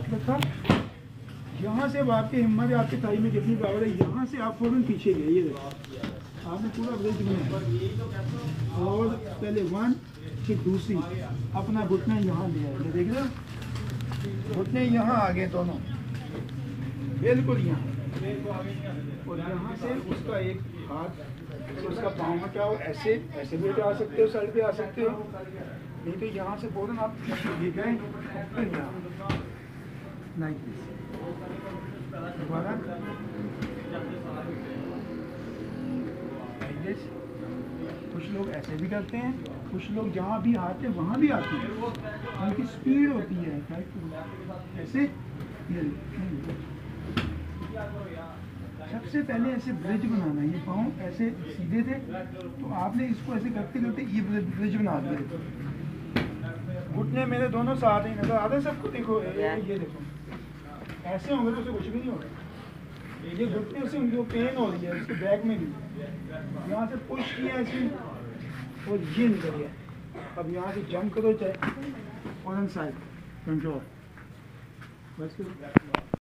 हाथ रखा, यहाँ से अब आपकी हिम्मत है आपकी थाई में कितनी पावर है, यहाँ से आप फौरन पीछे गए, ये देखो आपने पूरा ब्रिज बनाया। और पहले 1 फिर दूसरी अपना घुटना यहाँ लिया, ये देख रहे हो, घुटने यहाँ आ गए दोनों बिल्कुल यहाँ, और यहाँ से उसका एक हाथ उसका पाँव में क्या हो, ऐसे ऐसे भी आ सकते हो, साइड पे आ सकते हो, नहीं तो यहाँ से फौरन आप ये गए फिर यहाँ लाइक दिस। दोबारा लाइक दिस। कुछ लोग ऐसे भी करते हैं, कुछ लोग जहाँ भी आते हैं वहाँ भी आते हैं, उनकी स्पीड होती है ऐसे। ये सबसे पहले ऐसे ब्रिज बनाना, ये पाँव ऐसे सीधे थे तो आपने इसको ऐसे करते करते ये ब्रिज बना दिया। घुटने मेरे दोनों साथ ही नजर आते सबको, देखो ये देखो ऐसे होंगे तो उसे कुछ भी नहीं होगा। ये घुटने से उनको पेन हो रही है, इसके बैक में भी, यहाँ से पुश किया ऐसे और ये निकल गया। अब यहाँ से जंप करो चाहे और साइड कंट्रोल बस।